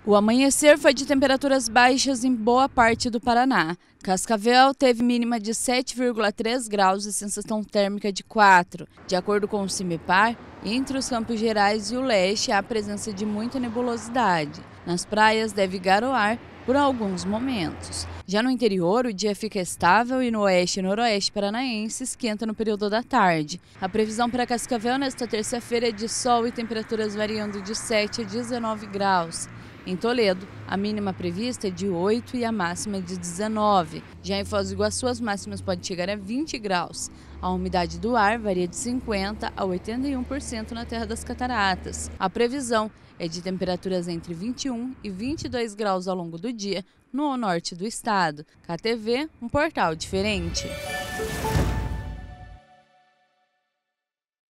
O amanhecer foi de temperaturas baixas em boa parte do Paraná. Cascavel teve mínima de 7,3 graus e sensação térmica de 4. De acordo com o CIMEPAR, entre os Campos Gerais e o leste há a presença de muita nebulosidade. Nas praias deve garoar por alguns momentos. Já no interior, o dia fica estável e no oeste e noroeste paranaense esquenta no período da tarde. A previsão para Cascavel nesta terça-feira é de sol e temperaturas variando de 7 a 19 graus. Em Toledo, a mínima prevista é de 8 e a máxima é de 19. Já em Foz do Iguaçu, as máximas podem chegar a 20 graus. A umidade do ar varia de 50% a 81% na Terra das Cataratas. A previsão é de temperaturas entre 21 e 22 graus ao longo do dia no norte do estado. KTV, um portal diferente.